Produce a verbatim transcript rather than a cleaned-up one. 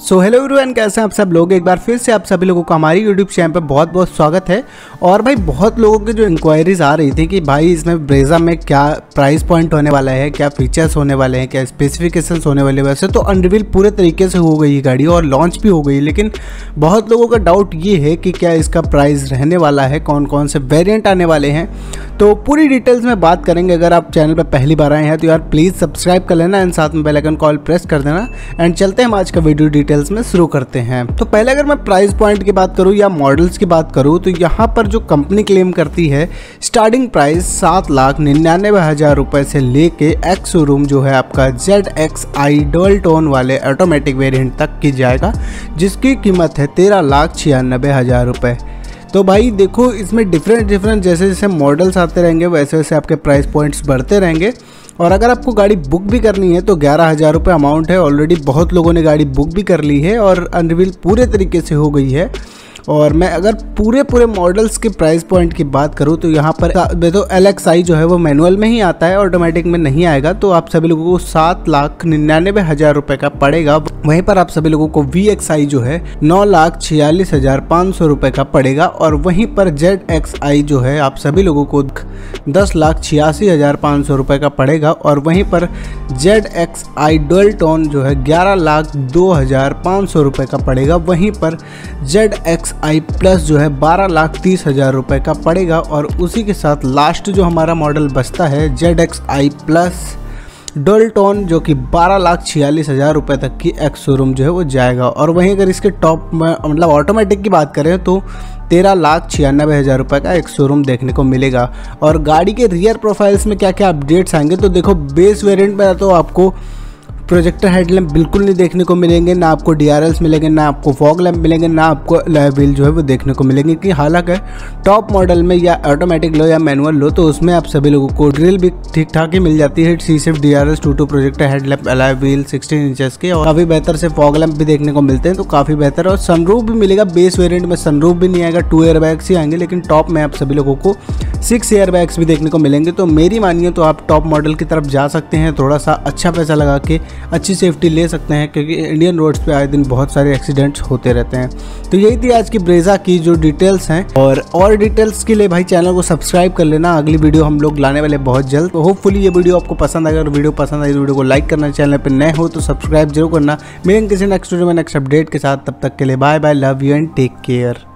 So hello everyone, कैसे हैं आप सब लोग। एक बार फिर से आप सभी लोगों को हमारी यूट्यूब चैनल पर बहुत बहुत स्वागत है। और भाई बहुत लोगों की जो इंक्वायरीज आ रही थी कि भाई इसमें ब्रेजा में क्या प्राइस पॉइंट होने वाला है, क्या फीचर्स होने वाले हैं, क्या स्पेसिफिकेशंस होने वाले हैं। वैसे तो अनरिवील पूरे तरीके से हो गई है गाड़ी और लॉन्च भी हो गई, लेकिन बहुत लोगों का डाउट ये है कि क्या इसका प्राइस रहने वाला है, कौन कौन से वेरियंट आने वाले हैं। तो पूरी डिटेल्स में बात करेंगे। अगर आप चैनल पर पहली बार आए हैं तो यार प्लीज़ सब्सक्राइब कर लेना एंड साथ में बेल आइकन कॉल प्रेस कर देना। एंड चलते हैं हम आज का वीडियो डिटेल्स में शुरू करते हैं। तो पहले अगर मैं प्राइस पॉइंट की बात करूं या मॉडल्स की बात करूं तो यहाँ पर जो कंपनी क्लेम करती है स्टार्टिंग प्राइस सात लाख निन्यानवे हज़ार रुपये से लेके एक्स शोरूम जो है आपका Z X I double tone वाले ऑटोमेटिक वेरिएंट तक की जाएगा, जिसकी कीमत है तेरह लाख छियानबे हज़ार रुपये। तो भाई देखो, इसमें डिफरेंट डिफरेंट जैसे जैसे मॉडल्स आते रहेंगे वैसे वैसे आपके प्राइस पॉइंट्स बढ़ते रहेंगे। और अगर आपको गाड़ी बुक भी करनी है तो ग्यारह हज़ार रुपये अमाउंट है। ऑलरेडी बहुत लोगों ने गाड़ी बुक भी कर ली है और अनरिवील पूरे तरीके से हो गई है। और मैं अगर पूरे पूरे मॉडल्स के प्राइस पॉइंट की बात करूं तो यहाँ पर तो एल एक्स आई जो है वो मैनुअल में ही आता है, ऑटोमेटिक में नहीं आएगा। तो आप सभी लोगों को सात लाख निन्यानवे हज़ार रुपये का पड़ेगा। वहीं पर आप सभी लोगों को वी एक्स आई जो है नौ लाख छियालीस हज़ार पाँच सौ रुपये का पड़ेगा। और वहीं पर जेड एक्स आई जो है आप सभी लोगों को दस लाख छियासी हज़ार पाँच सौ रुपये का पड़ेगा। और वहीं पर Z X I double tone जो है ग्यारह लाख दो हज़ार पाँच सौ रुपये का पड़ेगा। वहीं पर जेड एक्स आई प्लस जो है बारह लाख तीस हज़ार रुपये का पड़ेगा। और उसी के साथ लास्ट जो हमारा मॉडल बचता है Z X I plus double tone जो कि बारह लाख छियालीस हज़ार रुपये तक की एक्स शोरूम जो है वो जाएगा। और वहीं अगर इसके टॉप में मतलब ऑटोमेटिक की बात करें तो तेरह लाख छियानबे हज़ार रुपये का एक शोरूम देखने को मिलेगा। और गाड़ी के रियर प्रोफाइल्स में क्या क्या अपडेट्स आएंगे तो देखो, बेस वेरिएंट में तो आपको प्रोजेक्टर हेडलैम्प बिल्कुल नहीं देखने को मिलेंगे, ना आपको डी आर एल्स मिलेंगे, ना आपको फॉग लैम्प मिलेंगे, ना आपको अलॉय व्हील जो है वो देखने को मिलेंगे। कि हालांकि टॉप मॉडल में या ऑटोमेटिक लो या मैनुअल लो तो उसमें आप सभी लोगों को ग्रिल भी ठीक ठाक ही मिल जाती है। सी सिर्फ D R Ls two two projector headlamp alloy wheel sixteen inches के और काफ़ी बेहतर से फॉग लैम्प भी देखने को मिलते हैं, तो काफ़ी बेहतर है। और सनरूफ भी मिलेगा। बेस वेरिएंट में सनरूफ भी नहीं आएगा, टू एयर बैग्स ही आएंगे, लेकिन टॉप में आप सभी लोगों को सिक्स एयर बैग्स भी देखने को मिलेंगे। तो मेरी मानिए तो आप टॉप मॉडल की तरफ जा सकते हैं, थोड़ा सा अच्छा पैसा लगा के अच्छी सेफ्टी ले सकते हैं, क्योंकि इंडियन रोड्स पे आए दिन बहुत सारे एक्सीडेंट्स होते रहते हैं। तो यही थी आज की ब्रेजा की जो डिटेल्स हैं। और और डिटेल्स के लिए भाई चैनल को सब्सक्राइब कर लेना। अगली वीडियो हम लोग लाने वाले बहुत जल्द। तो होपफुली ये वीडियो आपको पसंद आएगा। और वीडियो पसंद आई तो वीडियो को लाइक करना, चैनल पर नए हो तो सब्सक्राइब जरूर करना। मिलेंगे किसी नेक्स्ट वीडियो में नेक्स्ट अपडेट के साथ। तब तक के लिए bye bye, love you and take care.